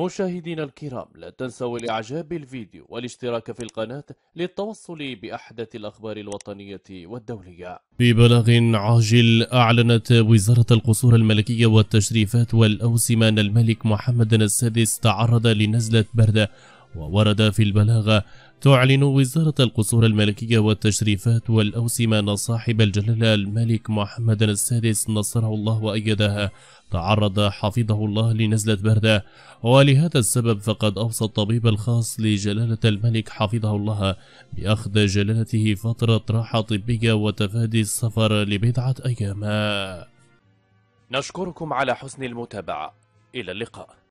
مشاهدينا الكرام، لا تنسوا الإعجاب بالفيديو والاشتراك في القناة للتوصل بأحدث الأخبار الوطنية والدولية. في بلاغ عاجل أعلنت وزارة القصور الملكية والتشريفات والأوسمة أن الملك محمد السادس تعرض لنزلة برد. وورد في البلاغ: تعلن وزارة القصور الملكية والتشريفات والأوسمة أن صاحب الجلالة الملك محمد السادس نصره الله وأيده تعرض حفظه الله لنزلة برد، ولهذا السبب فقد أوصى الطبيب الخاص لجلالة الملك حفظه الله بأخذ جلالته فترة راحة طبية وتفادي السفر لبضعة أيام. نشكركم على حسن المتابعة. إلى اللقاء.